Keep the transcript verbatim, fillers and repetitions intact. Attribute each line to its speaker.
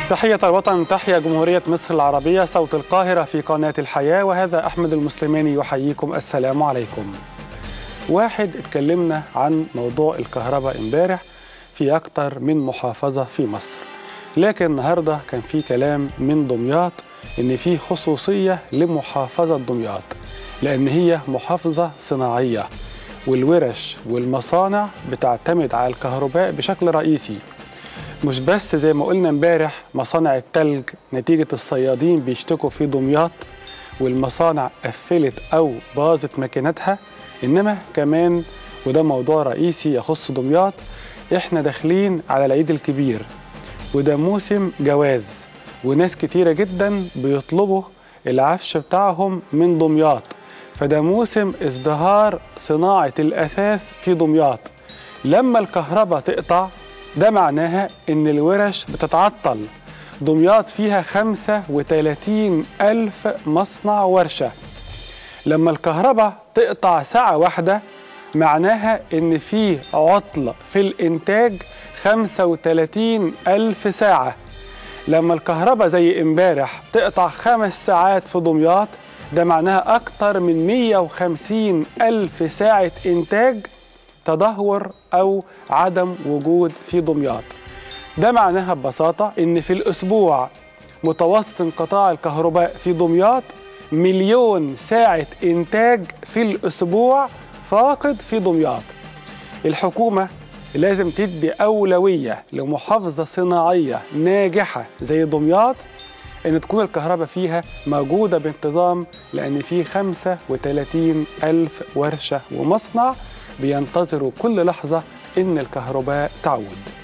Speaker 1: تحية الوطن، تحيا جمهورية مصر العربية، صوت القاهرة في قناة الحياة، وهذا أحمد المسلماني يحييكم. السلام عليكم. واحد اتكلمنا عن موضوع الكهرباء امبارح في أكتر من محافظة في مصر، لكن النهاردة كان في كلام من دمياط إن في خصوصية لمحافظة دمياط، لأن هي محافظة صناعية والورش والمصانع بتعتمد على الكهرباء بشكل رئيسي. مش بس زي ما قلنا امبارح مصانع التلج نتيجة الصيادين بيشتكوا في دمياط والمصانع قفلت أو باظت ماكينتها، إنما كمان وده موضوع رئيسي يخص دمياط، إحنا داخلين على العيد الكبير وده موسم جواز، وناس كتيرة جدا بيطلبوا العفش بتاعهم من دمياط، فده موسم ازدهار صناعة الأثاث في دمياط. لما الكهرباء تقطع ده معناها إن الورش بتتعطل. دمياط فيها خمسة وثلاثين ألف مصنع ورشة، لما الكهرباء تقطع ساعة واحدة معناها إن في عطل في الإنتاج خمسة وثلاثين ألف ساعة. لما الكهرباء زي امبارح تقطع خمس ساعات في دمياط ده معناها أكتر من مية وخمسين ألف ساعة إنتاج تدهور أو عدم وجود في دمياط. ده معناها ببساطة إن في الأسبوع متوسط انقطاع الكهرباء في دمياط مليون ساعة إنتاج في الأسبوع فاقد في دمياط. الحكومة لازم تدي أولوية لمحافظة صناعية ناجحة زي دمياط إن تكون الكهرباء فيها موجودة بانتظام، لأن في خمسة وثلاثين ألف ورشة ومصنع بينتظروا كل لحظة إن الكهرباء تعود.